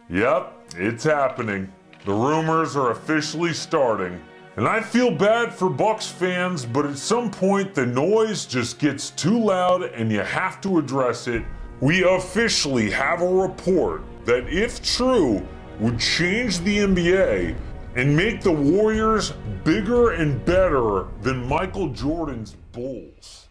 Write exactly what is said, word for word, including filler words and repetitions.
Yep, it's happening. The rumors are officially starting. And I feel bad for Bucks fans, but at some point the noise just gets too loud and you have to address it. We officially have a report that, if true, would change the N B A and make the Warriors bigger and better than Michael Jordan's Bulls.